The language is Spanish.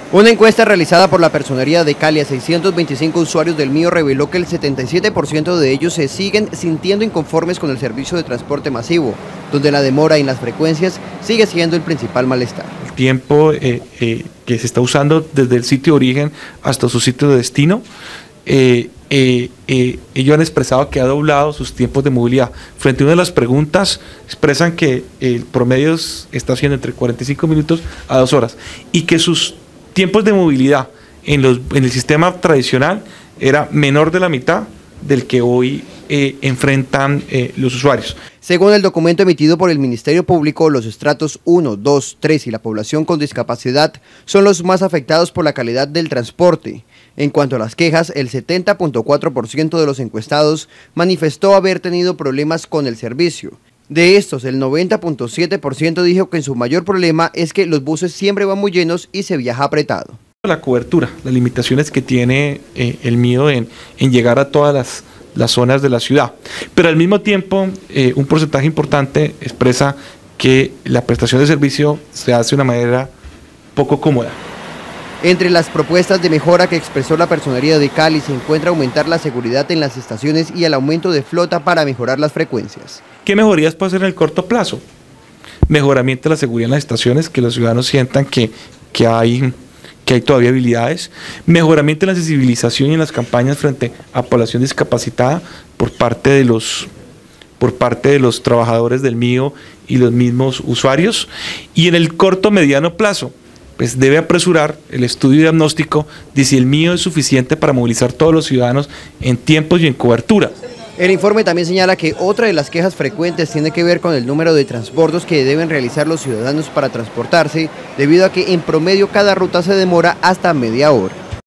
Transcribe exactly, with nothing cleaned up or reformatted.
Una encuesta realizada por la Personería de Cali a seiscientos veinticinco usuarios del Mío reveló que el setenta y siete por ciento de ellos se siguen sintiendo inconformes con el servicio de transporte masivo, donde la demora en las frecuencias sigue siendo el principal malestar. El tiempo eh, eh, que se está usando desde el sitio de origen hasta su sitio de destino, eh, eh, eh, ellos han expresado que ha doblado sus tiempos de movilidad. Frente a una de las preguntas, expresan que el promedio está siendo entre cuarenta y cinco minutos a dos horas y que sus tiempos de movilidad en, los, en el sistema tradicional era menor de la mitad del que hoy eh, enfrentan eh, los usuarios. Según el documento emitido por el Ministerio Público, los estratos uno, dos, tres y la población con discapacidad son los más afectados por la calidad del transporte. En cuanto a las quejas, el setenta punto cuatro por ciento de los encuestados manifestó haber tenido problemas con el servicio. De estos, el noventa punto siete por ciento dijo que su mayor problema es que los buses siempre van muy llenos y se viaja apretado. La cobertura, las limitaciones que tiene eh, el Mío en, en llegar a todas las, las zonas de la ciudad. Pero al mismo tiempo, eh, un porcentaje importante expresa que la prestación de servicio se hace de una manera poco cómoda. Entre las propuestas de mejora que expresó la Personería de Cali se encuentra aumentar la seguridad en las estaciones y el aumento de flota para mejorar las frecuencias. ¿Qué mejorías puede hacer en el corto plazo? Mejoramiento de la seguridad en las estaciones, que los ciudadanos sientan que, que, hay, que hay todavía habilidades. Mejoramiento en la sensibilización y en las campañas frente a población discapacitada por parte de los, por parte de los trabajadores del Mío y los mismos usuarios. Y en el corto mediano plazo, pues debe apresurar el estudio diagnóstico de si el Mío es suficiente para movilizar a todos los ciudadanos en tiempos y en cobertura. El informe también señala que otra de las quejas frecuentes tiene que ver con el número de transbordos que deben realizar los ciudadanos para transportarse, debido a que en promedio cada ruta se demora hasta media hora.